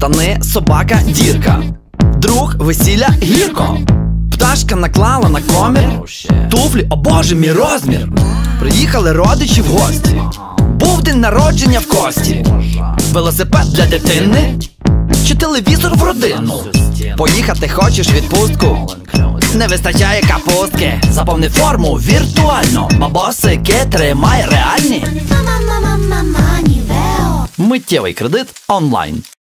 штани, собака, дірка. Друг, весілля, гірко. Пташка наклала на комір. Туфлі, о боже, мій розмір. Приїхали родичі в гості. Був день народження в Кості. Велосипед для дитини чи телевізор в родину? Поїхати хочеш в відпустку? Не вистачає капустки. Заповни форму віртуально. Бабосики тримай реальні. Миттєвий кредит онлайн.